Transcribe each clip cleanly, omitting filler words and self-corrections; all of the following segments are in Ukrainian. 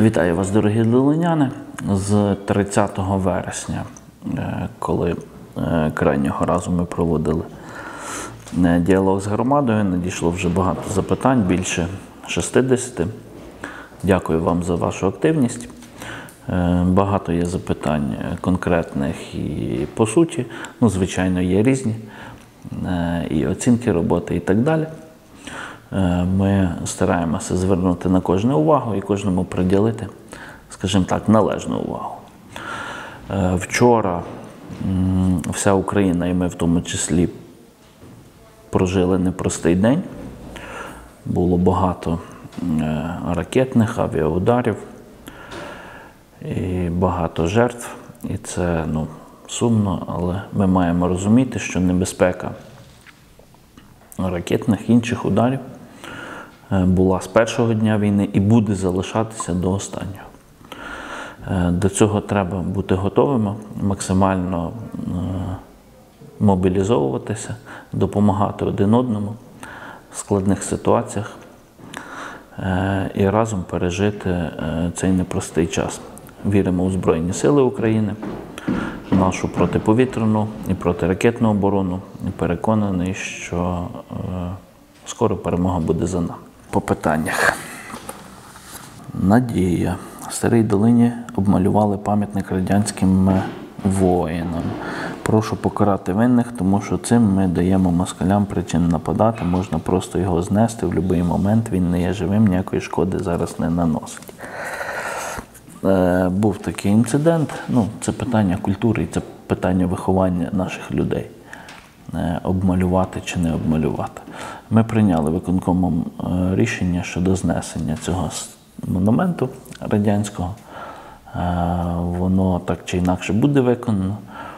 Вітаю вас, дорогі долиняни. З 30 вересня, коли крайнього разу ми проводили діалог з громадою, надійшло вже багато запитань, більше 60. Дякую вам за вашу активність. Багато є запитань конкретних і по суті. Звичайно, є різні і оцінки роботи і так далі. Ми стараємося звернути на кожне увагу і кожному приділити, скажімо так, належну увагу. Вчора вся Україна, і ми в тому числі, прожили непростий день. Було багато ракетних авіаударів і багато жертв. І це сумно, але ми маємо розуміти, що небезпека ракетних інших ударів була з першого дня війни і буде залишатися до останнього. До цього треба бути готовими, максимально мобілізовуватися, допомагати один одному в складних ситуаціях і разом пережити цей непростий час. Віримо у Збройні Сили України, нашу протиповітряну і протиракетну оборону, і переконаний, що скоро перемога буде за нами. По питаннях. Надія. В Старій Долині обмалювали пам'ятник радянським воїнам. Прошу покарати винних, тому що цим ми даємо москалям причини нападати, можна просто його знести в будь-який момент, він не є живим, ніякої шкоди зараз не наносить. Був такий інцидент, це питання культури і це питання виховання наших людей. Обмалювати чи не обмалювати. Ми прийняли виконкомом рішення щодо знесення цього монументу радянського. Воно так чи інакше буде виконано.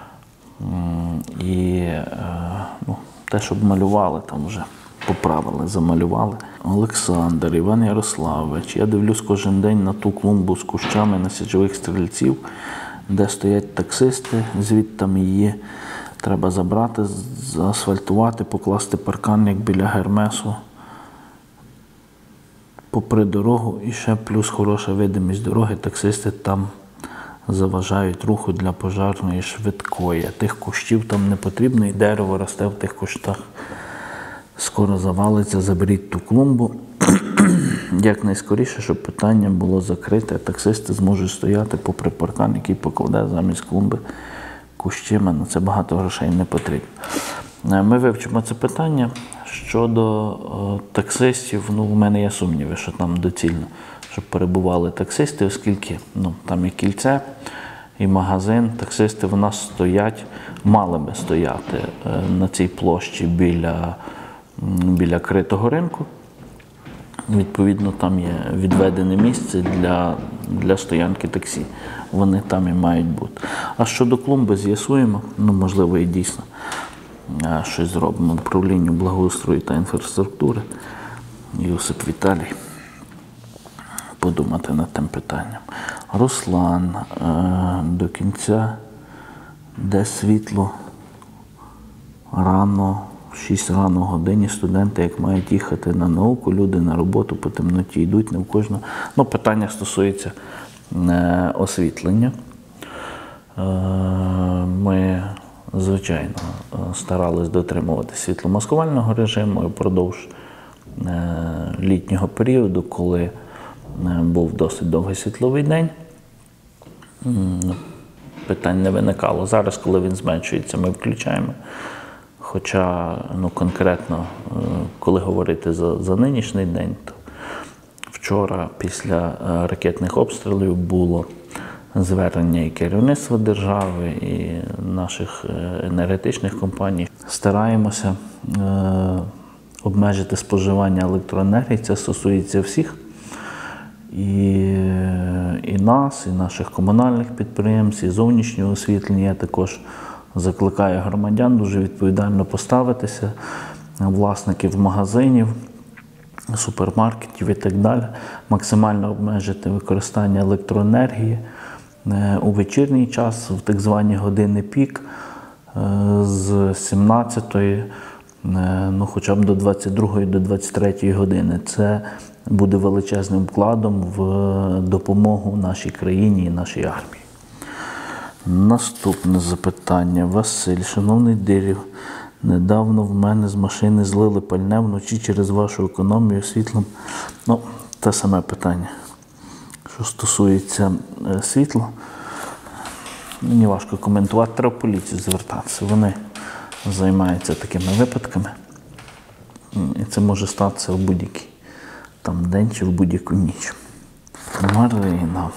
І те, що обмалювали, там вже поправили, замалювали. Олександр, Іван Ярославович, я дивлюсь кожен день на ту клумбу з кущами на січових стрільців, де стоять таксисти, звідти її треба забрати, заасфальтувати, покласти паркан, як біля Гермесу, попри дорогу, і ще плюс хороша видимість дороги, таксисти там заважають руху для пожежної швидкої. Тих кущів там не потрібно, і дерево росте в тих кущах. Скоро завалиться, заберіть ту клумбу. Якнайскоріше, щоб питання було закрите, таксисти зможуть стояти попри паркан, який покладе замість клумби кущами. На це багато грошей не потрібно. Ми вивчимо це питання. Щодо таксистів, у мене є сумніви, що там доцільно, щоб перебували таксисти, оскільки там і кільце, і магазин. Таксисти в нас стоять, мали би стояти на цій площі біля критого ринку. Відповідно, там є відведене місце для стоянки таксі. Вони там і мають бути. А щодо клумби з'ясуємо, можливо, і дійсно щось зробимо. Управлінню благоустрою та інфраструктури, Юсип Віталій, подумати над тим питанням. Руслан, до кінця, де світло, рано, в 6 рано годині студенти, як мають їхати на науку, люди на роботу по темноті йдуть, не в кожного. Питання стосується освітлення. Ми, звичайно, старались дотримувати світломаскувального режиму і впродовж літнього періоду, коли був досить довгий світловий день, питань не виникало. Зараз, коли він зменшується, ми включаємо. Хоча конкретно, коли говорити за нинішній день, то вчора після ракетних обстрілів було звернення і керівництва держави, і наших енергетичних компаній. Стараємося обмежити споживання електроенергії, це стосується всіх. І нас, і наших комунальних підприємств, і зовнішнього освітлення. Я також закликаю громадян дуже відповідально поставитися, власників магазинів, супермаркетів і так далі, максимально обмежити використання електроенергії у вечірній час, в так звані години пік, з 17-ї, хоча б до 22-ї, до 23-ї години. Це буде величезним вкладом в допомогу нашій країні і нашій армії. Наступне запитання. Василь, шановний Дирів, недавно в мене з машини злили пальне вночі через вашу економію світлом. Ну, те саме питання. Що стосується світла, мені важко коментувати, треба в поліцію звертатися. Вони займаються такими випадками. І це може статися в будь-який там день чи в будь-яку ніч. Марина.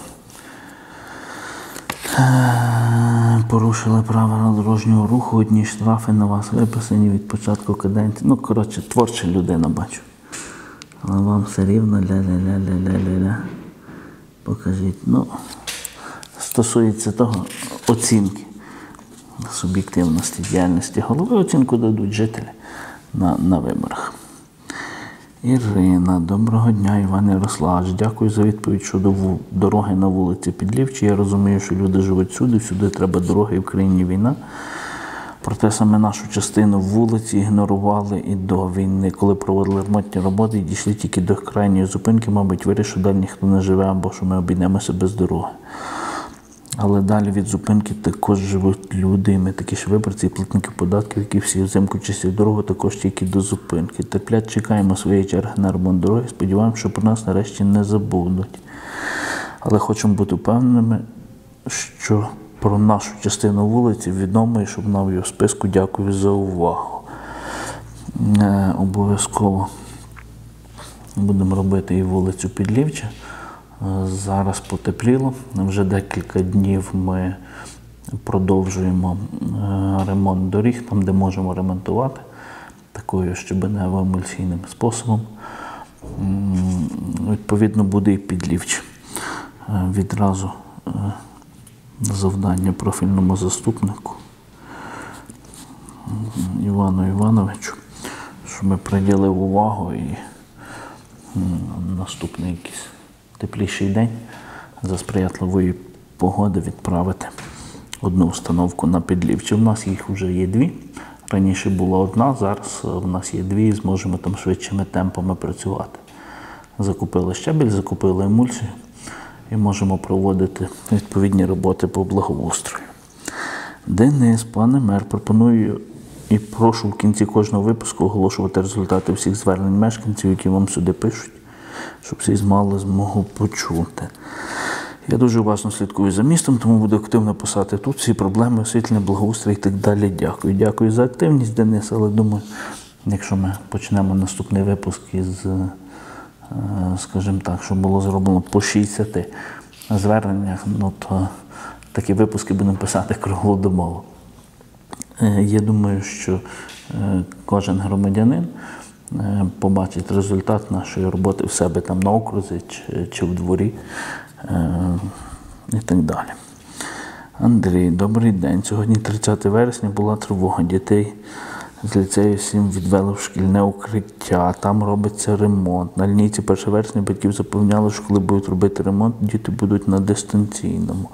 Порушили правила дорожнього руху, одні штрафи на вас виписані від початку каденції. Ну, коротше, творча людина, бачу. Але вам все рівно ля-ля-ля-ля-ля-ля-ля. Покажіть. Ну, стосується того оцінки суб'єктивності діяльності голови, оцінку дадуть жителі на виборах. Ірина, доброго дня, Іван Ярославович. Дякую за відповідь щодо дороги на вулиці Підлівчі. Я розумію, що люди живуть всюди треба дороги, і в країні війна. Проте саме нашу частину вулиці ігнорували і до війни. Коли проводили ремонтні роботи і дійшли тільки до крайньої зупинки, мабуть, вирішив, що далі ніхто не живе, або що ми обійдемося без дороги. Але далі від зупинки також живуть люди, і ми такі ж виборці і платники податків, які всі взимку чистять дорогу, також тільки до зупинки. Терплять, чекаємо своєї черги на ремонт дороги, сподіваємося, що про нас нарешті не забудуть. Але хочемо бути впевненими, що про нашу частину вулиці відомо, і щоб нам її в списку. Дякую за увагу. Обов'язково будемо робити і вулицю Підлівча. Зараз потепліло. Вже декілька днів ми продовжуємо ремонт доріг, там, де можемо ремонтувати, такою щебенево-емульсійним способом. Відповідно, буде і Підлівча. Відразу завдання профільному заступнику Івану Івановичу, щоб ми приділили увагу і наступний якийсь тепліший день за сприятливої погоди відправити одну установку на Підлівчі. У нас їх вже є дві. Раніше була одна, зараз у нас є дві і зможемо там швидшими темпами працювати. Закупили щебель, закупили емульсію і можемо проводити відповідні роботи по благоустрою. Денис, пане мер, пропоную і прошу в кінці кожного випуску оголошувати результати всіх звернень мешканців, які вам сюди пишуть, щоб всі мали змогу почути. Я дуже уважно слідкую за містом, тому буду активно писати тут всі проблеми, освітлення, благоустрій і так далі. Дякую. Дякую за активність, Денис, але думаю, якщо ми почнемо наступний випуск із, скажімо так, що було зроблено по 60 зверненнях, ну, то такі випуски будемо писати круглодобово. Я думаю, що кожен громадянин побачить результат нашої роботи в себе там на окрузі чи в дворі і так далі. Андрій, добрий день. Сьогодні 30 вересня була тривога. Дітей з ліцею 7 відвели в шкільне укриття. Там робиться ремонт. На лінійці 1 вересня батьків запевняли, що коли будуть робити ремонт, діти будуть на дистанційному.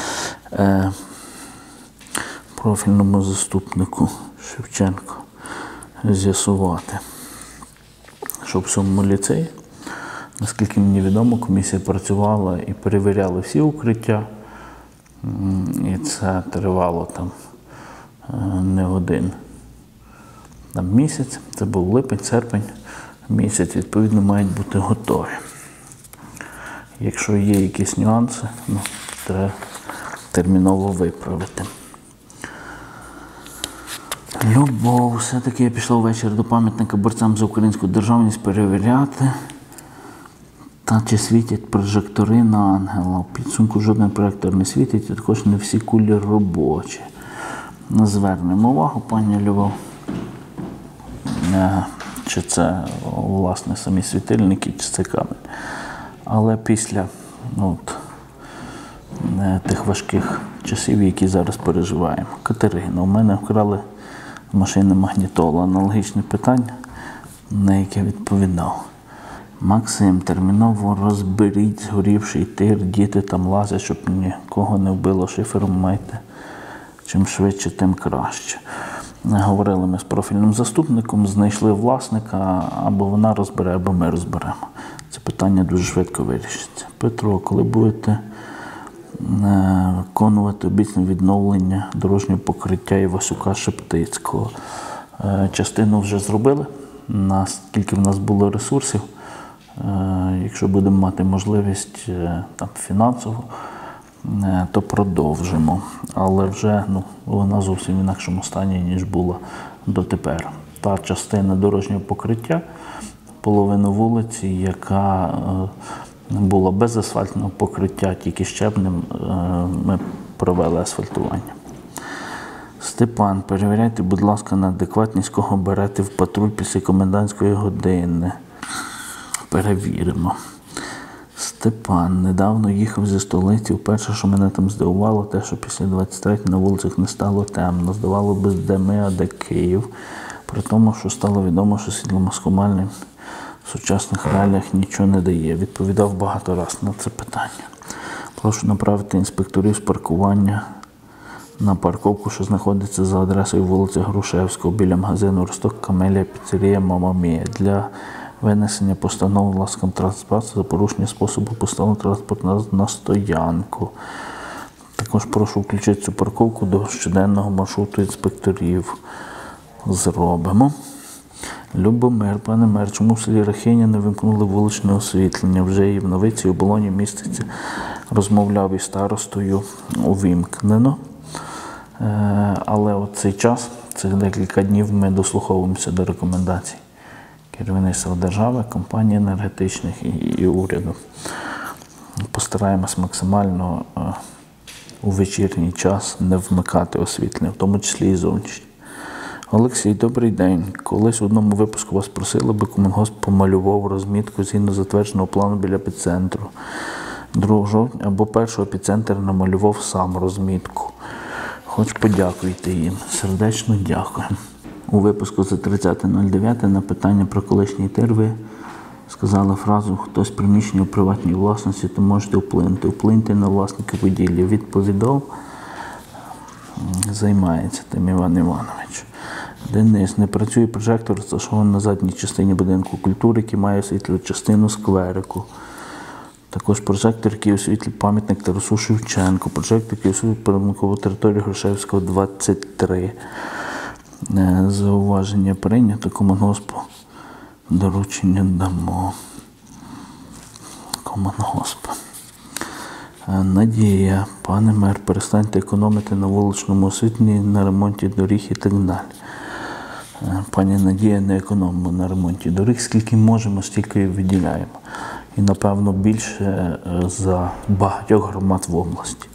Профільному заступнику Шевченко з'ясувати, що в цьому ліцеї, наскільки мені відомо, комісія працювала і перевіряла всі укриття, і це тривало там не один місяць, це був липень, серпень місяць, відповідно, мають бути готові. Якщо є якісь нюанси, треба терміново виправити. Любов, все-таки я пішла ввечері до пам'ятника борцям за українську державність перевіряти, та чи світять прожектори на ангела. У підсумку жоден проєктор не світить, і також не всі кулі робочі. Звернемо увагу, пані Любов, чи це, власне, самі світильники, чи це камінь. Але після тих важких часів, які зараз переживаємо. Катерина, у мене вкрали машини магнітола. Аналогічне питання, на яке відповідав. Максим, терміново розберіть згорівший тир, діти там лазять, щоб нікого не вбило шифером, майте. Чим швидше, тим краще. Говорили ми з профільним заступником, знайшли власника, або вона розбере, або ми розберемо. Це питання дуже швидко вирішиться. Петро, коли будете виконувати обіцяне відновлення дорожнього покриття Івасюка-Шептицького? Частину вже зробили, наскільки в нас було ресурсів. Якщо будемо мати можливість фінансово, то продовжимо. Але вже вона зовсім в інакшому стані, ніж була дотепер. Та частина дорожнього покриття, половину вулиці, яка була без асфальтного покриття, тільки щебнем, ми провели асфальтування. Степан, перевіряйте, будь ласка, на адекватність, кого берете в патруль після комендантської години. Перевіримо. Степан, недавно їхав зі столиці. Вперше, що мене там здивувало, те, що після 23 на вулицях не стало темно. Здавало би, де ми, а де Київ. При тому, що стало відомо, що світломаскувальник в сучасних реаліях нічого не дає. Відповідав багато разів на це питання. Прошу направити інспекторів з паркування на парковку, що знаходиться за адресою вулиці Грушевського, біля магазину «Росток», Камелія, піцерія «Мама Мія». Для винесення постанови власникам транспорту за порушення способу поставити транспорт на стоянку. Також прошу включити цю парковку до щоденного маршруту інспекторів. Зробимо. Любомир, пане мер, чому в селі Рахиня не вимкнули вуличне освітлення? Вже і в Новиці, і в Болоні міститься. Розмовляв із старостою, увімкнено. Але от цей час, цих декілька днів, ми дослуховуємося до рекомендацій керівництва держави, компаній енергетичних і уряду. Постараємось максимально у вечірній час не вмикати освітлення, в тому числі і зовнішнє. Олексій, добрий день. Колись в одному випуску вас просили, аби Комунгосп помалював розмітку згідно затвердженого плану біля епіцентру. 2 жовтня або 1 епіцентр намалював сам розмітку. Хоч подякуйте їм. Сердечно дякую. У випуску за 30.09 на питання про колишній тир ви сказали фразу «Хтось приміщення у приватній власності, то можете вплинути. Вплиньте на власника будівлі». Відповідав, займається тим Іван Іванович. Денис, не працює прожектор, розташований на задній частині будинку культури, який має освітлювати частину скверику. Також прожектор, який освітлює пам'ятник Тарасу Шевченку. Прожектор, який освітлює прибудинкову територію Грушевського, 23. Зауваження прийнято, Комунгоспу доручення дамо. Комунгосп. Надія, пане мер, перестаньте економити на вуличному освітленні, на ремонті доріг і так далі. Пані Надія, не економимо на ремонті доріг, скільки можемо, стільки і виділяємо. І, напевно, більше за багатьох громад в області.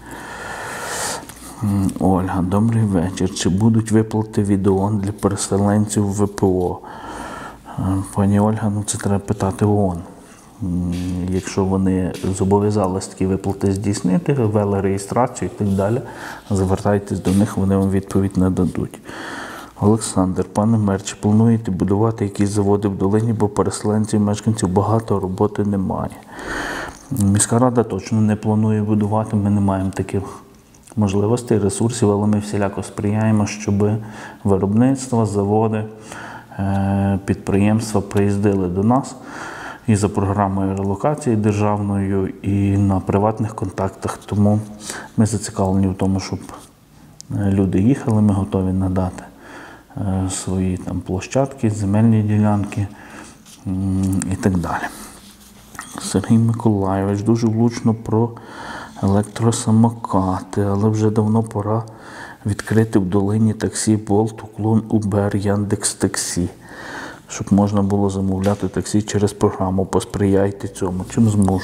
Ольга, добрий вечір. Чи будуть виплати від ООН для переселенців в ВПО? Пані Ольга, це треба питати ООН. Якщо вони зобов'язались такі виплати здійснити, ввели реєстрацію і так далі, звертайтесь до них, вони вам відповідь не дадуть. Олександр, пане мер, чи плануєте будувати якісь заводи в долині, бо переселенців, мешканців багато, роботи немає? Міська рада точно не планує будувати, ми не маємо таких можливостей, ресурсів, але ми всіляко сприяємо, щоб виробництва, заводи, підприємства приїздили до нас і за програмою релокації державною, і на приватних контактах. Тому ми зацікавлені в тому, щоб люди їхали, ми готові надати свої площадки, земельні ділянки і так далі. Сергій Миколайович, дуже влучно про електросамокати, але вже давно пора відкрити в долині таксі Болт, Уклон, Убер, Яндекс.Таксі, щоб можна було замовляти таксі через програму. Посприяйте цьому, чим зможу.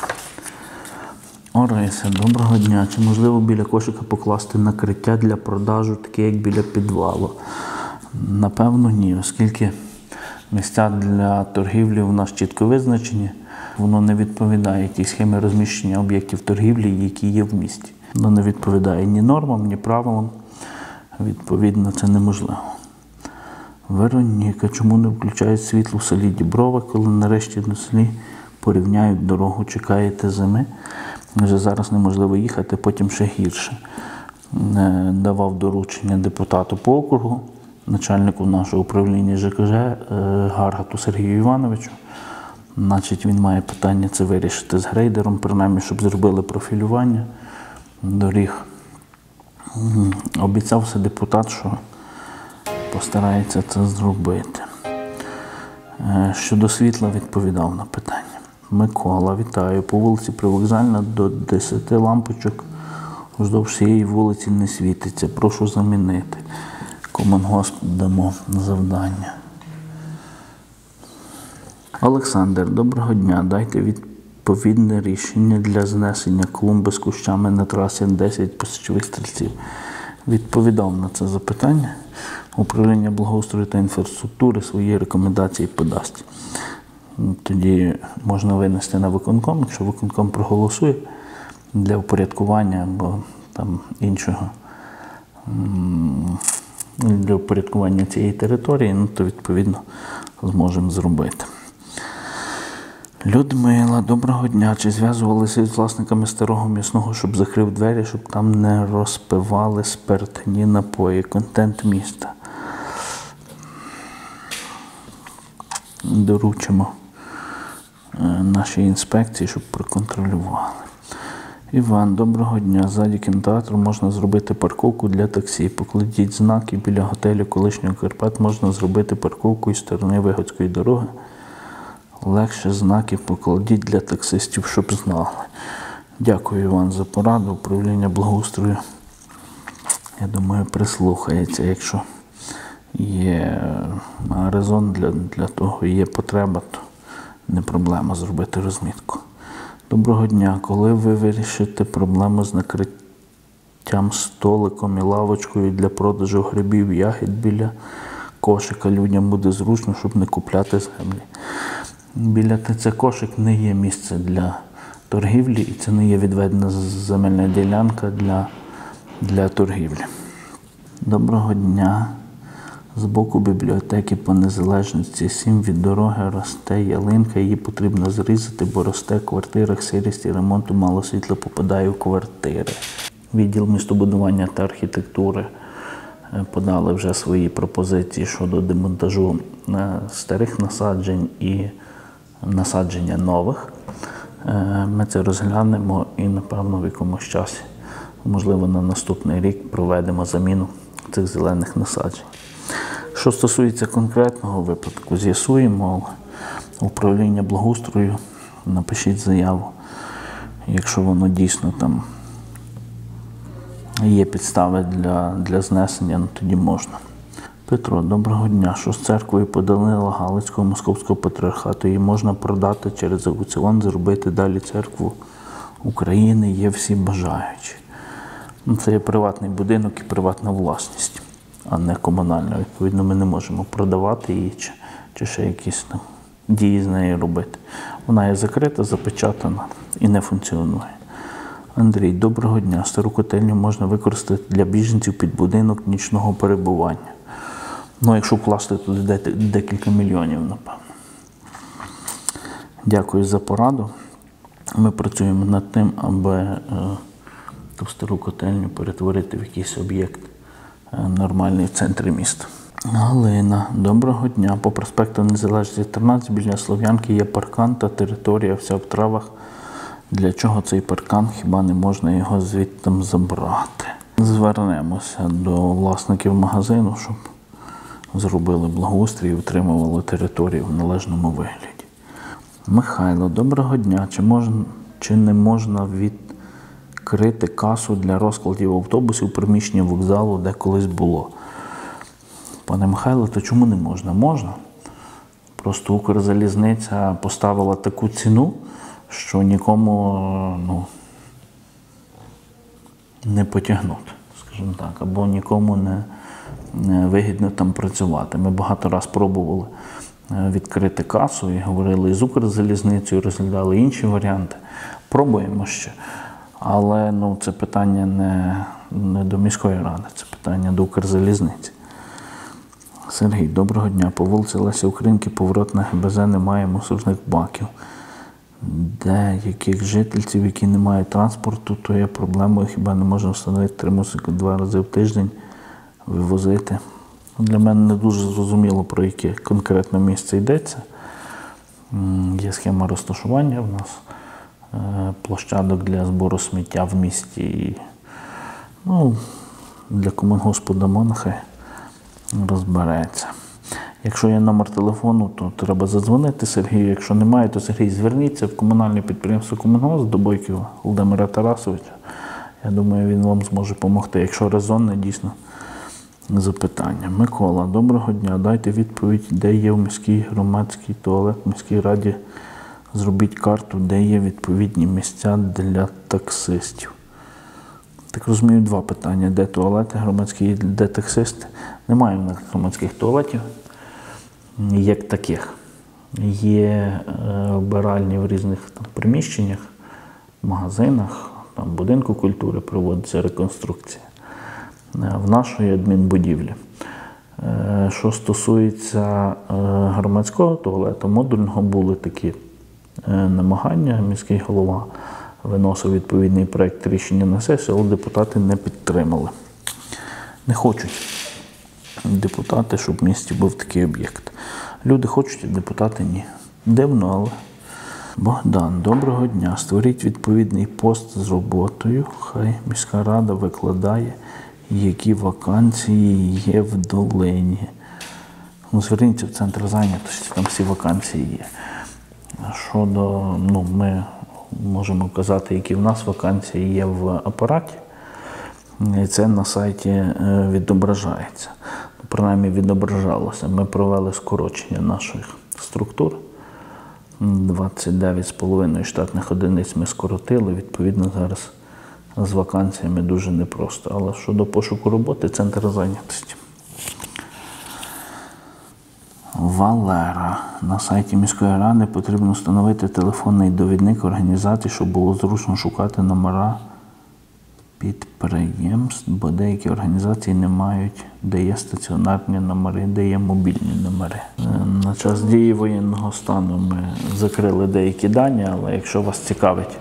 Ориса, доброго дня. Чи можливо біля кошика покласти накриття для продажу, таке як біля підвалу? Напевно, ні, оскільки місця для торгівлі у нас чітко визначені, воно не відповідає тій схемі розміщення об'єктів торгівлі, які є в місті. Воно не відповідає ні нормам, ні правилам. Відповідно, це неможливо. Вероніка, чому не включають світло в селі Діброва, коли нарешті до селі порівняють дорогу, чекаєте зими? Вже зараз неможливо їхати, потім ще гірше. Давав доручення депутату по округу, начальнику нашого управління ЖКЖ Гаргату Сергію Івановичу. Значить, він має питання це вирішити з грейдером, принаймні, щоб зробили профілювання доріг. Обіцявся депутат, що постарається це зробити. Щодо світла відповідав на питання. Микола, вітаю. По вулиці Привокзальна до 10 лампочок вздовж всієї вулиці не світиться. Прошу замінити. Комунгосп дамо завдання. Олександр, доброго дня. Дайте відповідне рішення для знесення клумби з кущами на трасі Н10 по Січових Стрільців. Відповідав на це запитання. Управління благоустрою та інфраструктури свої рекомендації подасть. Тоді можна винести на виконком, якщо виконком проголосує для упорядкування або там іншого, для упорядкування цієї території, то відповідно зможемо зробити. Людмила, доброго дня. Чи зв'язувалися з власниками старого м'ясного, щоб закрив двері, щоб там не розпивали спиртні напої? Контент міста. Доручимо нашій інспекції, щоб проконтролювали. Іван, доброго дня. Ззаді кінотеатру можна зробити парковку для таксі. Покладіть знаки біля готелю колишнього Карпат. Можна зробити парковку із сторони Вигодської дороги. Легше знаки покладіть для таксистів, щоб знали. Дякую, Іван, за пораду. Управління благоустрою, я думаю, прислухається. Якщо є резон для того, є потреба, то не проблема зробити розмітку. Доброго дня. Коли ви вирішите проблему з накриттям столиком і лавочкою для продажу грибів, ягід біля кошика? Людям буде зручно, щоб не купляти землі. Біля ТЦ кошик не є місце для торгівлі, і це не є відведена земельна ділянка для торгівлі. Доброго дня. З боку бібліотеки по Незалежності 7 від дороги росте ялинка, її потрібно зрізати, бо росте в квартирах, сирість і ремонту, мало світла попадає в квартири. Відділ містобудування та архітектури подали вже свої пропозиції щодо демонтажу старих насаджень і насадження нових. Ми це розглянемо і, напевно, в якомусь часі, можливо, на наступний рік проведемо заміну цих зелених насаджень. Що стосується конкретного випадку, з'ясуємо. Управління благоустрою, напишіть заяву. Якщо воно дійсно там є підстави для знесення, тоді можна. Петро, доброго дня. Що з церквою по Данила Галицького Московського патріархату? Її можна продати через аукціон, зробити далі церкву України, є всі бажаючі. Це є приватний будинок і приватна власність, а не комунальна. Відповідно, ми не можемо продавати її чи ще якісь там дії з нею робити. Вона є закрита, запечатана і не функціонує. Андрій, доброго дня. Стару котельню можна використати для біженців під будинок нічного перебування. Якщо вкласти туди декілька мільйонів, напевно. Дякую за пораду. Ми працюємо над тим, аби ту стару котельню перетворити в якийсь об'єкт нормальний в центрі міста. Галина, доброго дня. По проспекту Незалежності 13 біля Слов'янки є паркан та територія вся в травах. Для чого цей паркан? Хіба не можна його звідти забрати? Звернемося до власників магазину, щоб зробили благоустрій і утримували територію в належному вигляді. Михайло, доброго дня. Чи не можна відкрити касу для розкладів автобусів у приміщенні вокзалу, де колись було? Пане Михайло, то чому не можна? Можна. Просто Укрзалізниця поставила таку ціну, що нікому не потягнути, скажімо так, або нікому не вигідно там працювати. Ми багато раз пробували відкрити касу і говорили з Укрзалізницею, розглядали інші варіанти. Пробуємо ще. Але це питання не до міської ради, це питання до Укрзалізниці. Сергій, доброго дня. По вулиці Лесі Українки поворот на ГБЗ немає мусорних баків. Деяких жительців, які не мають транспорту, то є проблемою. Хіба не можна встановити 3 мусорки 2 рази в тиждень, вивозити Для мене не дуже зрозуміло, про яке конкретне місце йдеться. Є схема розташування в нас, площадок для збору сміття в місті. Ну, для Комунгоспу нехай розбереться. Якщо є номер телефону, то треба задзвонити Сергію. Якщо немає, то Сергій, зверніться в комунальне підприємство Комунгосп до Бойкова Володимира Тарасовича. Я думаю, він вам зможе допомогти, якщо резонне дійсно запитання. Микола, доброго дня. Дайте відповідь, де є в міський громадський туалет, в міській раді зробіть карту, де є відповідні місця для таксистів. Так розумію, два питання. Де туалети громадські і де таксисти? Немає в нас громадських туалетів, як таких. Є вбиральні в різних приміщеннях, магазинах, будинку культури проводиться реконструкція. В нашої адмінбудівлі. Що стосується громадського туалету, модульного, були такі намагання, міський голова виносив відповідний проєкт рішення на сесію, але депутати не підтримали. Не хочуть депутати, щоб в місті був такий об'єкт. Люди хочуть, а депутати ні. Дивно, але... Богдан, доброго дня. Створіть відповідний пост з роботою, хай міська рада викладає, які вакансії є в долині. Зверніться в центр зайнятості, там всі вакансії є. Щодо, ми можемо казати, які в нас вакансії є в апараті, і це на сайті відображається. Принаймні відображалося. Ми провели скорочення наших структур. 29,5 штатних одиниць ми скоротили, відповідно зараз з вакансіями дуже непросто. Але щодо пошуку роботи, центр зайнятості. Валера. На сайті міської ради потрібно встановити телефонний довідник організації, щоб було зручно шукати номера підприємств, бо деякі організації не мають, де є стаціонарні номери, де є мобільні номери. На час дії воєнного стану ми закрили деякі дані, але якщо вас цікавить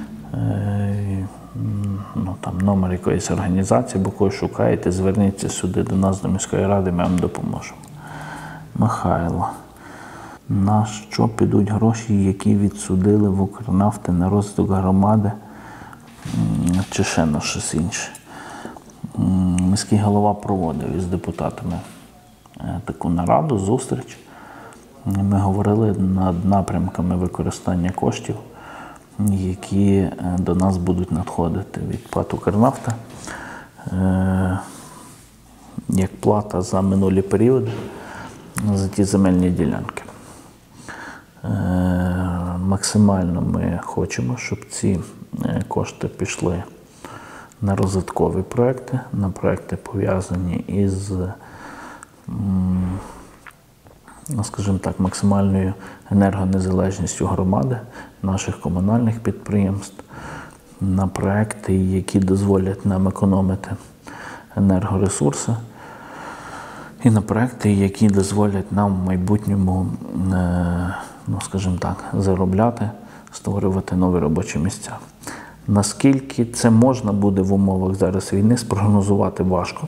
номер якоїсь організації, або когось шукаєте, зверніться сюди до нас, до міської ради, ми вам допоможемо. Михайло. На що підуть гроші, які відсудили в Укрнафти на розвиток громади, чи ще на щось інше? Міський голова проводив із депутатами таку нараду, зустріч. Ми говорили над напрямками використання коштів, які до нас будуть надходити від ПАТ «Укрнафта», як плата за минулі періоди, за ті земельні ділянки. Максимально ми хочемо, щоб ці кошти пішли на розвиткові проекти, на проекти, пов'язані із, скажімо так, максимальною енергонезалежністю громади, наших комунальних підприємств, на проекти, які дозволять нам економити енергоресурси, і на проекти, які дозволять нам в майбутньому, скажімо так, заробляти, створювати нові робочі місця. Наскільки це можна буде в умовах зараз війни, спрогнозувати важко,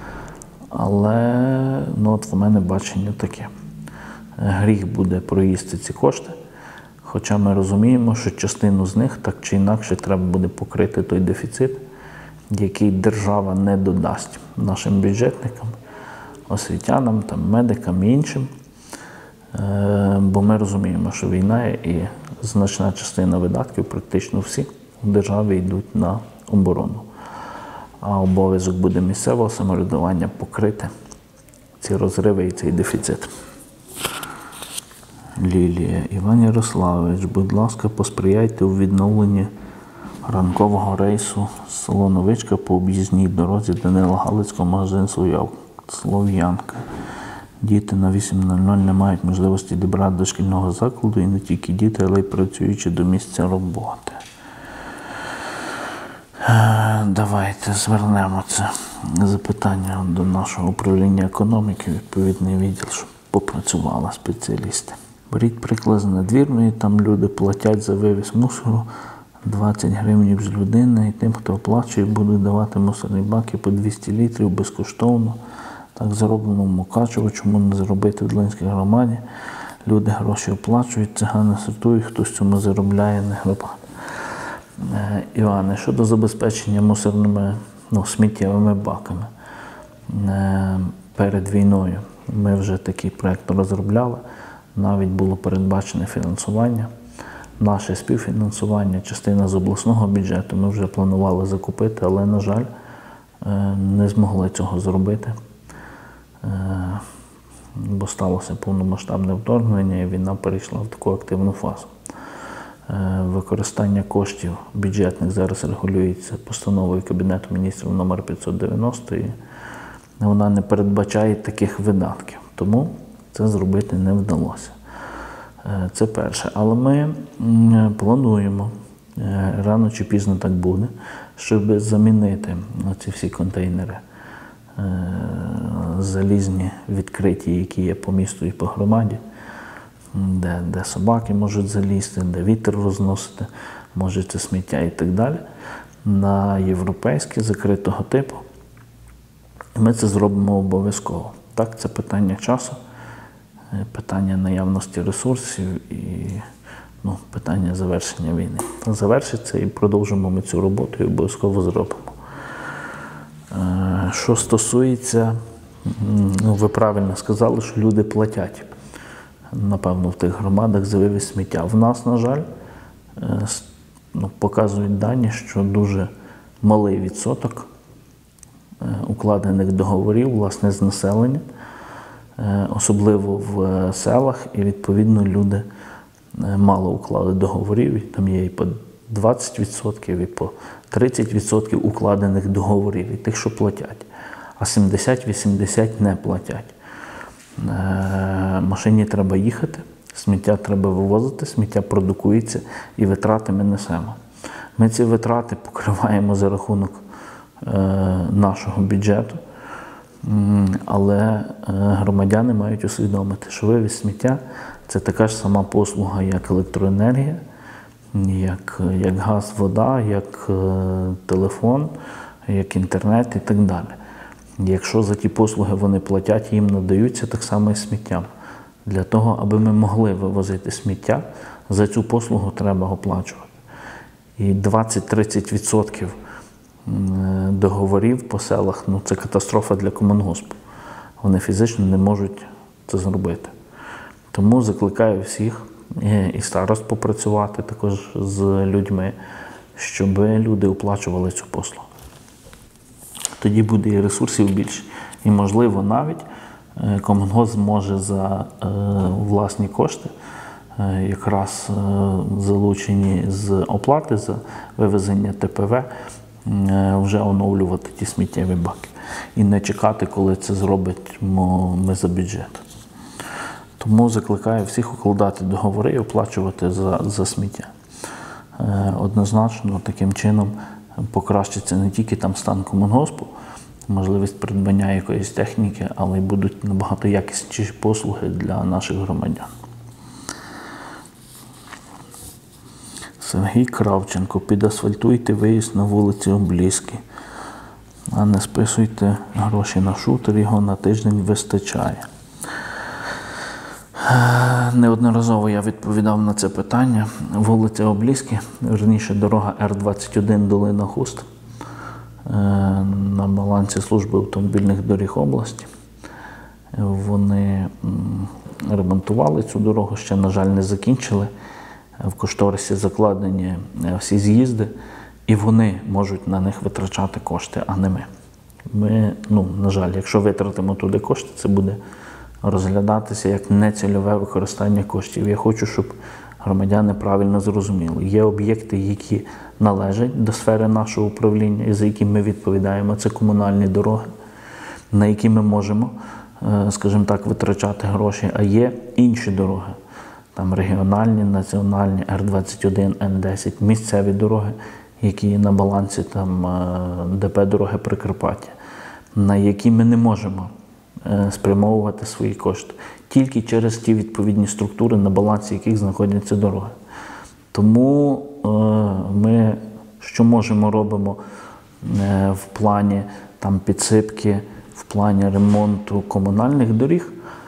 але в мене бачення таке. Гріх буде проїсти ці кошти, хоча ми розуміємо, що частину з них так чи інакше треба буде покрити той дефіцит, який держава не додасть нашим бюджетникам, освітянам, медикам і іншим. Бо ми розуміємо, що війна і значна частина видатків, практично всі, в державі йдуть на оборону. А обов'язок буде місцевого самоврядування покрити ці розриви і цей дефіцит. Лілія. Іван Ярославович, будь ласка, посприяйте у відновленні ранкового рейсу з село Новичка по об'їзній дорозі Данила Галицького, магазин Слов'янка. Діти на 8:00 не мають можливості добрати до шкільного закладу, і не тільки діти, але й працюючи до місця роботи. Давайте звернемо це запитання до нашого управління економіки, відповідний відділ, щоб попрацювали спеціалісти. Беріть приклад з Надвірної, там люди платять за вивіз мусору 20 гривень з людини, і тим, хто оплачує, будуть давати мусорні баки по 200 літрів безкоштовно Так зроблено в Мукачево, чому не зробити в Долинській громаді? Люди гроші оплачують, цигани сортують, хтось в цьому заробляє, не громада. Іване, щодо забезпечення мусорними, сміттєвими баками. Перед війною ми вже такий проєкт розробляли, навіть було передбачене фінансування. Наше співфінансування, частина з обласного бюджету, ми вже планували закупити, але, на жаль, не змогли цього зробити, бо сталося повномасштабне вторгнення і війна перейшла в таку активну фазу. Використання коштів бюджетних зараз регулюється постановою Кабінету міністрів номер 590, і вона не передбачає таких видатків, тому це зробити не вдалося. Це перше. Але ми плануємо, рано чи пізно так буде, щоб замінити ці всі контейнери залізні, відкриті, які є по місту і по громаді, де собаки можуть залізти, де вітер розносити, може це сміття і так далі, на європейські, закритого типу. Ми це зробимо обов'язково. Так, це питання часу, питання наявності ресурсів і питання завершення війни. Завершиться і продовжимо ми цю роботу і обов'язково зробимо. Що стосується, ви правильно сказали, що люди платять, напевно, в тих громадах за вивіз сміття. В нас, на жаль, показують дані, що дуже малий відсоток укладених договорів, власне, з населення, особливо в селах, і, відповідно, люди мало уклали договорів, і там є і по 20%, і по 30% укладених договорів, і тих, що платять, а 70-80% не платять. Машині треба їхати, сміття треба вивозити, сміття продукується і витрати ми несемо. Ми ці витрати покриваємо за рахунок нашого бюджету, але громадяни мають усвідомити, що вивіз сміття – це така ж сама послуга, як електроенергія, як газ, вода, як телефон, як інтернет і так далі. Якщо за ті послуги вони платять, їм надаються так само і сміттям. Для того, аби ми могли вивозити сміття, за цю послугу треба оплачувати. І 20-30% договорів по селах, це катастрофа для комунгоспу. Вони фізично не можуть це зробити. Тому закликаю всіх і старост попрацювати також з людьми, щоб люди оплачували цю послугу. Тоді буде і ресурсів більше. І, можливо, навіть комунгосп зможе за власні кошти, якраз залучені з оплати за вивезення ТПВ, вже оновлювати ті сміттєві баки. І не чекати, коли це зробимо ми за бюджет. Тому закликаю всіх укладати договори і оплачувати за сміття. Однозначно, таким чином покращиться не тільки там стан комунгоспу, можливість придбання якоїсь техніки, але й будуть набагато якісніші послуги для наших громадян. Сергій Кравченко. Підасфальтуйте виїзд на вулиці Облізькі, а не списуйте гроші на шутер, його на тиждень вистачає. Неодноразово я відповідав на це питання. Вулиця Облізькі, верніше дорога Р-21 Долина-Хуст, на балансі служби автомобільних доріг області. Вони ремонтували цю дорогу, ще, на жаль, не закінчили. В кошторисі закладені всі з'їзди, і вони можуть на них витрачати кошти, а не ми. Ми, на жаль, якщо витратимо туди кошти, це буде розглядатися як нецільове використання коштів. Я хочу, щоб громадяни правильно зрозуміли. Є об'єкти, які належать до сфери нашого управління і за які ми відповідаємо. Це комунальні дороги, на які ми можемо, скажімо так, витрачати гроші. А є інші дороги, там регіональні, національні, Р-21, Н-10, місцеві дороги, які є на балансі там ДП «Дороги Прикарпаття», на які ми не можемо спрямовувати свої кошти. Тільки через ті відповідні структури, на балансі яких знаходяться дороги. Тому ми, що можемо, робимо в плані там підсипки в плані ремонту комунальних доріг,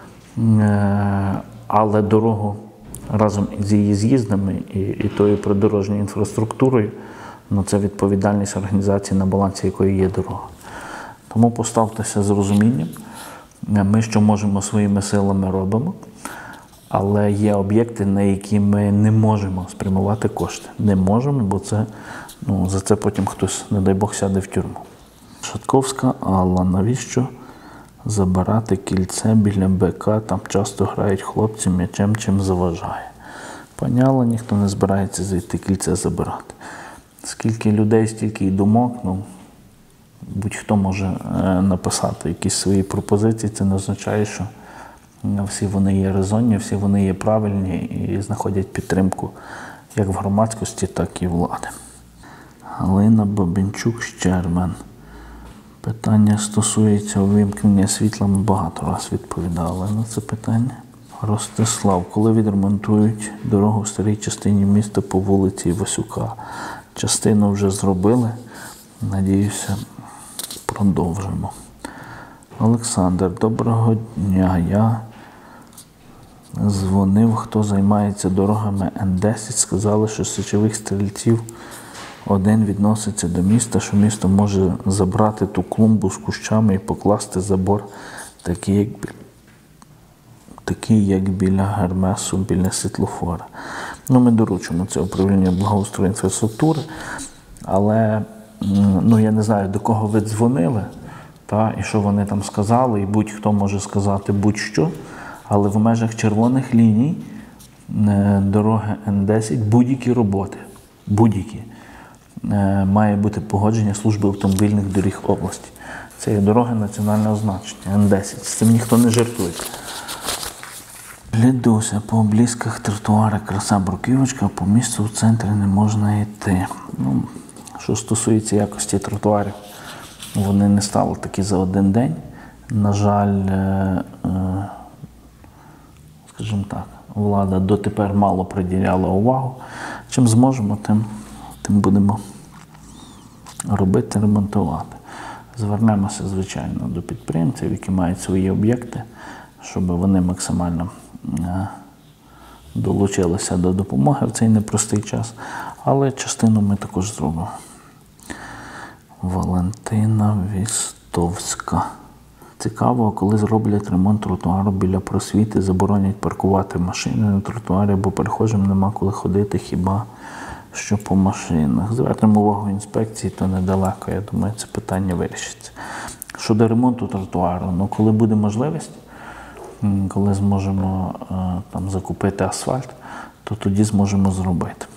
але дорогу разом з її з'їздами і тою придорожньою інфраструктурою, це відповідальність організації, на балансі якої є дорога. Тому поставтеся з розумінням. Ми, що можемо своїми силами, робимо, але є об'єкти, на які ми не можемо спрямувати кошти. Не можемо, бо за це потім хтось, не дай Бог, сяде в тюрму. Шатковська Алла. Навіщо забирати кільце біля БК? Там часто грають хлопці м'ячем, чим заважає. Пані Алла, ніхто не збирається звідти кільце забирати. Скільки людей, стільки й думок. Будь-хто може написати якісь свої пропозиції. Це не означає, що всі вони є резонні, всі вони є правильні і знаходять підтримку як в громадськості, так і влади. Галина Бабінчук, Щермен. Питання стосується увімкнення світла. Ми багато раз відповідали на це питання. Ростислав. Коли відремонтують дорогу в старій частині міста по вулиці Васюка? Частину вже зробили. Надіюся, продовжимо. Олександр. Доброго дня. Я дзвонив, хто займається дорогами Н10. Сказали, що з січових стрільців один відноситься до міста, що місто може забрати ту клумбу з кущами і покласти забор, такий як біля Гермесу, біля світлофора. Ми доручимо це управління благоустрою інфраструктури, але я не знаю, до кого ви дзвонили, і що вони там сказали, і будь-хто може сказати будь-що, але в межах червоних ліній дороги Н10 будь-які роботи, має бути погодження Служби автомобільних доріг області. Це є дороги національного значення, Н10. З цим ніхто не жартує. Лідуся. По облізках тротуари краса бруківочка, по місту в центрі не можна йти. Що стосується якості тротуарів, вони не стали такі за один день. На жаль, скажімо так, влада дотепер мало приділяла увагу. Чим зможемо, тим будемо робити, ремонтувати. Звернемося, звичайно, до підприємців, які мають свої об'єкти, щоб вони максимально долучилися до допомоги в цей непростий час, але частину ми також зробимо. Валентина Вістовська. Цікаво, коли зроблять ремонт тротуару біля Просвіти, заборонять паркувати машини на тротуарі, бо перехожим нема коли ходити, хіба що по машинах. Звернемо увагу інспекції, то недалеко, я думаю, це питання вирішиться. Щодо ремонту тротуару, коли буде можливість, коли зможемо закупити асфальт, то тоді зможемо зробити.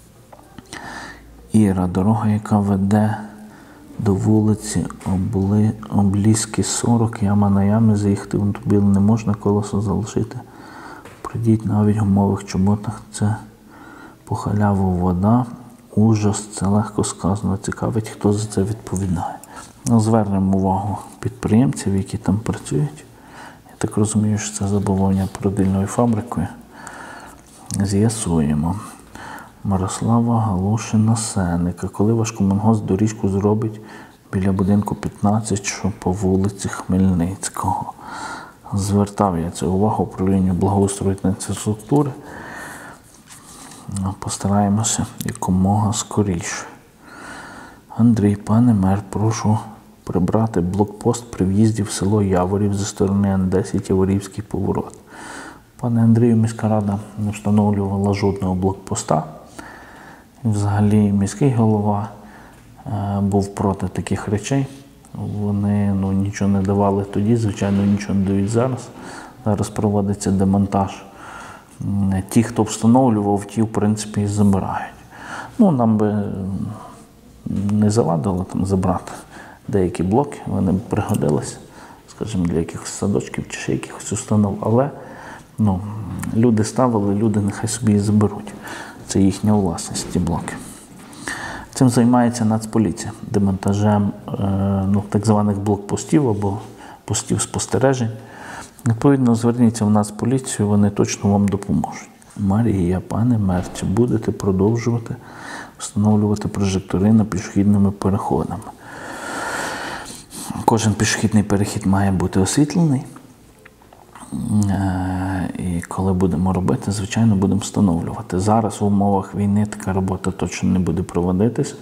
Іра. Дорога, яка веде до вулиці Облізки 40, яма на ямі, заїхати в автомобіль не можна, колесо залишити. Прийдіть навіть в гумових чоботах, це по халяву вода. Ужас, це легко сказано. Цікавить, хто за це відповідає. Звернемо увагу підприємців, які там працюють. Я так розумію, що це забавлення породильною фабрикою. З'ясуємо. Мирослава Галушина Сеника. Коли ваш комунгосп доріжку зробить біля будинку 15, що по вулиці Хмельницького? Звертав я це увагу управлінню благоустрою та інфраструктури. Постараємося якомога скоріше. Андрій. Пане мер, прошу прибрати блокпост при в'їзді в село Яворів зі сторони Н10, Яворівський поворот. Пане Андрію, міська рада не встановлювала жодного блокпоста. Взагалі міський голова був проти таких речей. Вони нічого не давали тоді, звичайно, нічого не дають зараз. Зараз проводиться демонтаж. Ті, хто встановлював, ті, в принципі, і забирають. Нам би не завадило забрати деякі блоки, вони б пригодилися, скажімо, для якихось садочків чи ще якихось установ. Але люди ставили, люди нехай собі і заберуть. Це їхня власність, ті блоки. Цим займається Нацполіція, демонтажем так званих блокпостів або постів спостережень. Відповідно, зверніться в Нацполіцію, вони точно вам допоможуть. Марія. Пане мер, чи будете продовжувати встановлювати прожектори на пішохідними переходами? Кожен пішохідний перехід має бути освітлений. І коли будемо робити, звичайно, будемо встановлювати. Зараз в умовах війни така робота точно не буде проводитись.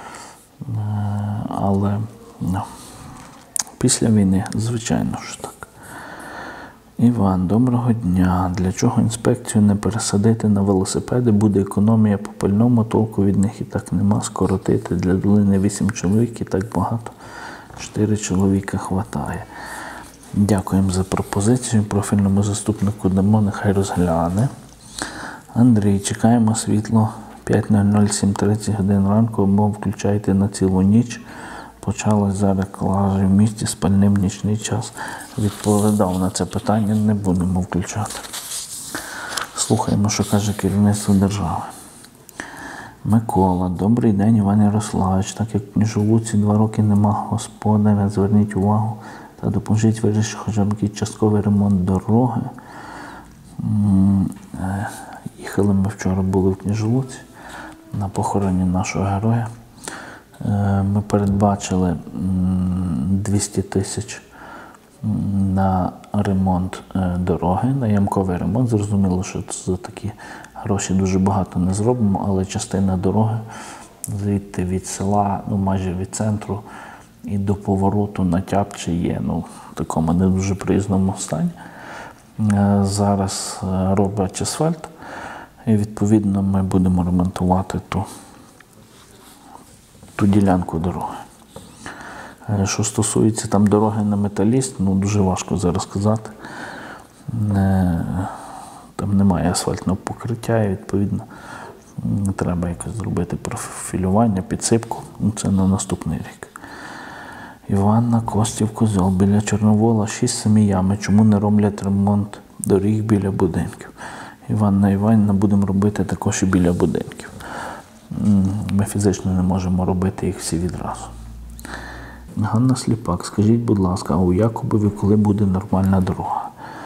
Але після війни, звичайно ж так. Іван, доброго дня. Для чого інспекцію не пересадити на велосипеди? Буде економія по пальному, толку від них і так нема. Скоротити для долини 8 чоловік і так багато. 4 чоловіка хватає. Дякуємо за пропозицію. Профільному заступнику дамо, нехай розгляне. Андрій, чекаємо світло 5:00, 7:30 годин ранку, або включайте на цілу ніч. Почалась зараз клажі в місті з пальним нічний час. Відповідав на це питання, не будемо включати. Слухаємо, що каже керівництво держави. Микола, добрий день, Іван Ярославович. Так як в Княжолуці 2 роки нема господаря, зверніть увагу та допоможіть вирішити хоча б якийсь частковий ремонт дороги. Їхали ми вчора, були в Княжолуці на похороні нашого героя. Ми передбачили 200 тисяч на ремонт дороги, на ямковий ремонт. Зрозуміло, що за такі гроші дуже багато не зробимо, але частина дороги звідти від села, майже від центру і до повороту на Тяпчі є в такому не дуже приїзному стані. Зараз роблять асфальт і відповідно ми будемо ремонтувати ту ділянку дороги. Що стосується там дороги на Металіст, дуже важко зараз сказати. Там немає асфальтного покриття і відповідно треба якось зробити профілювання, підсипку. Це на наступний рік. Іванна, Костів, Козьол, біля Чорновола 6-7 ями. Чому не роблять ремонт доріг біля будинків? Іванна Іванівна, будемо робити також і біля будинків. Ми фізично не можемо робити їх всі відразу. Ганна Сліпак, скажіть, будь ласка, а у Якубові коли буде нормальна дорога?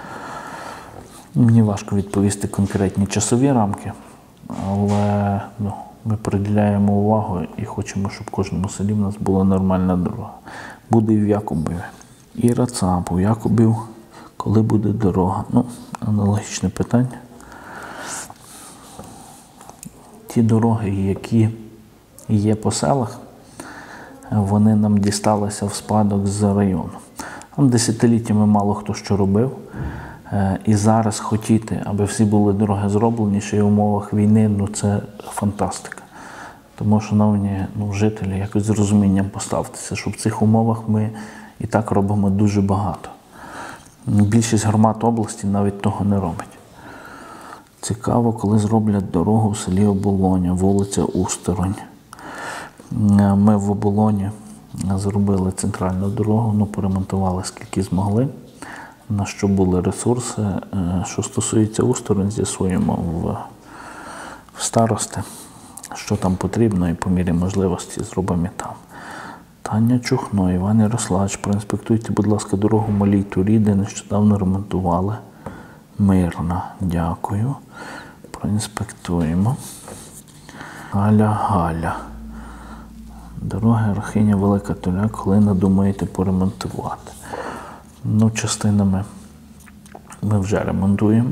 Мені важко відповісти конкретні часові рамки, але ми приділяємо увагу і хочемо, щоб в кожному селі в нас була нормальна дорога. Буде і в Якубові. Іра Цап, у Якубів коли буде дорога? Аналогічне питання. Ті дороги, які є по селах, вони нам дісталися в спадок з району. Там десятиліттями мало хто що робив. І зараз хотіти, аби всі були дороги зроблені, ще й в умовах війни, це фантастика. Тому, шановні жителі, якось з розумінням поставтеся, що в цих умовах ми і так робимо дуже багато. Більшість громад області навіть того не робить. Цікаво, коли зроблять дорогу в селі Оболоня, вулиця Усторонь. Ми в Оболоні зробили центральну дорогу, поремонтували скільки змогли, на що були ресурси. Що стосується Усторонь, з'ясуємо в старости, що там потрібно, і по мірі можливості зробимо і там. Таня Чухно, Іван Ярославович, проінспектуйте, будь ласка, дорогу Малій Турі, де нещодавно ремонтували. Мирна, дякую. Проінспектуємо. Галя. Дорога Рахиня Велика Туля, коли надумаєте поремонтувати? Частинами ми вже ремонтуємо.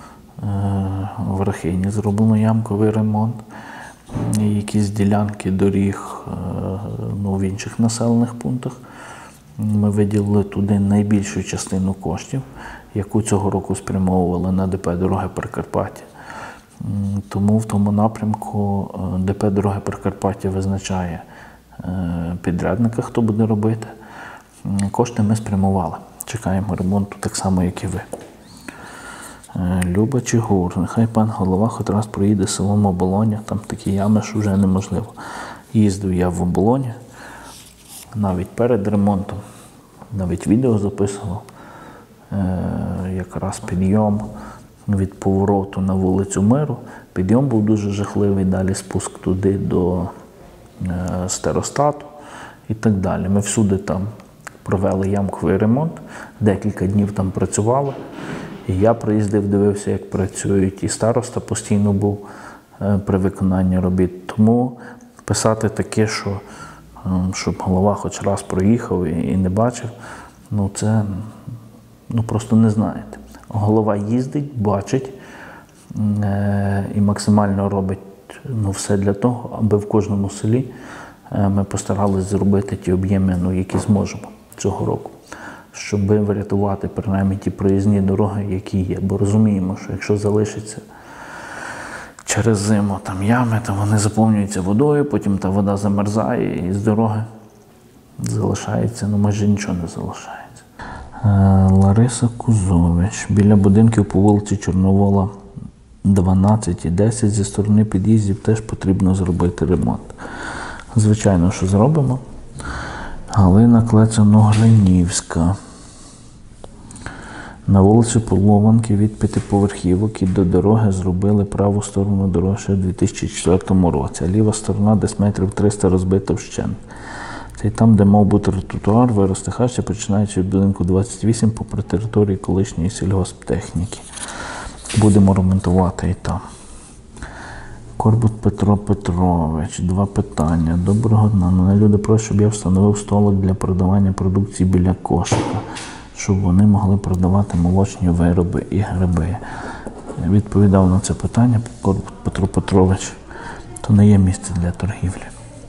В Рахині зроблено ямковий ремонт. Якісь ділянки доріг в інших населених пунктах. Ми виділили туди найбільшу частину коштів, яку цього року спрямовували на ДП «Дороги Прикарпаття». Тому в тому напрямку ДП «Дороги Прикарпаття» визначає підрядника, хто буде робити. Кошти ми спрямували. Чекаємо ремонту так само, як і ви. Люба Чигур, нехай пан голова хоч раз проїде селом Оболоня, там такі ями, що вже неможливо. Їздив я в Оболоні, навіть перед ремонтом, навіть відео записував. Якраз підйом від повороту на вулицю Миру. Підйом був дуже жахливий, далі спуск туди до Старостату і так далі. Ми всюди там провели ямковий ремонт, декілька днів там працювали. І я приїздив, дивився, як працюють, і староста постійно був при виконанні робіт. Тому писати таке, що щоб голова хоч раз проїхав і не бачив, це просто не знаєте. Голова їздить, бачить і максимально робить все для того, аби в кожному селі ми постаралися зробити ті об'єми, які зможемо цього року, щоб врятувати принаймні ті проїзні дороги, які є. Бо розуміємо, що якщо залишиться через зиму там ями, то вони заповнюються водою, потім та вода замерзає і з дороги залишається, майже нічого не залишається. Лариса Кузович. Біля будинків по вулиці Чорновола 12 і 10 зі сторони під'їздів теж потрібно зробити ремонт. Звичайно, що зробимо. Галина Клецано-Гринівська. На вулиці Полованки від п'ятиповерхівок і до дороги зробили праву сторону дороги ще в 2004 році, а ліва сторона десь метрів 300 розбита вщент. Це там, де мав бути тротуар, виросте хаща, починаючи від будинку 28 попри території колишньої сільгосптехніки. Будемо ремонтувати і там. Корбут Петро Петрович. 2 питання. Доброго дня. Мене люди просять, щоб я встановив столик для продавання продукції біля кошика, щоб вони могли продавати молочні вироби і гриби. Я відповідав на це питання, Корбут Петро Петрович. То не є місце для торгівлі.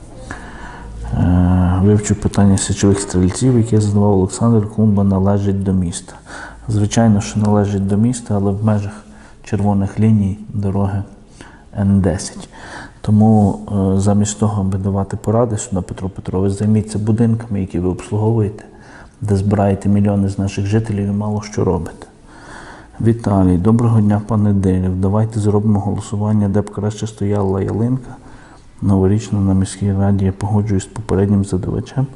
Вивчу питання січових стрільців, яке задавав Олександр. Клумба належить до міста. Звичайно, що належить до міста, але в межах червоних ліній дороги Н10. Тому замість того, аби давати поради сюди, Петро Петрович, займіться будинками, які ви обслуговуєте, де збираєте мільйони з наших жителів і мало що робите. Віталій. Доброго дня, пане Дилів. Давайте зробимо голосування, де б краще стояла ялинка. Новорічна на міській раді. Я погоджуюсь з попереднім задавачем.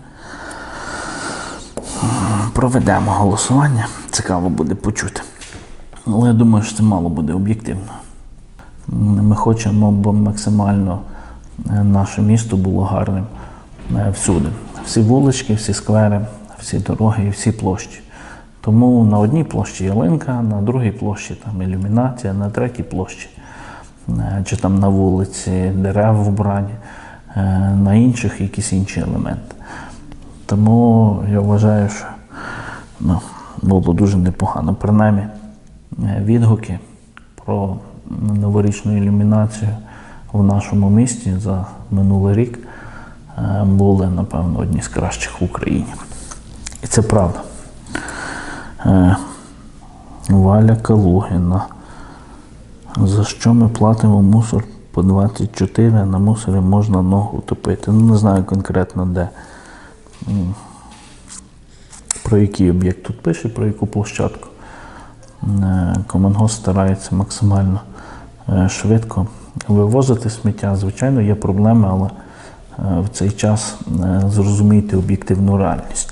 Проведемо голосування. Цікаво буде почути. Але я думаю, що це мало буде об'єктивно. Ми хочемо, бо максимально наше місто було гарним всюди. Всі вулички, всі сквери, всі дороги і всі площі. Тому на одній площі ялинка, на другій площі там ілюмінація, на третій площі чи там на вулиці дерева вбрані, на інших якісь інші елементи. Тому я вважаю, що було дуже непогано. Принаймні відгуки про новорічну ілюмінацію в нашому місті за минулий рік були, напевно, одні з кращих в Україні. І це правда. Валя Калугіна. За що ми платимо мусор по 24, а на мусорі можна ногу утопити? Не знаю конкретно де. Про який об'єкт тут пише, про яку площадку. Комунгос старається максимально швидко вивозити сміття. Звичайно, є проблеми, але в цей час зрозумійте об'єктивну реальність.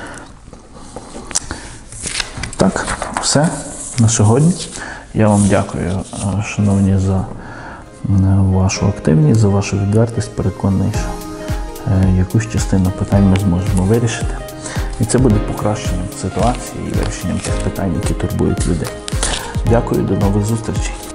Так, все на сьогодні. Я вам дякую, шановні, за вашу активність, за вашу відвертість. Переконаний, що якусь частину питань ми зможемо вирішити. І це буде покращенням ситуації і вирішенням тих питань, які турбують людей. Дякую, до нових зустрічей.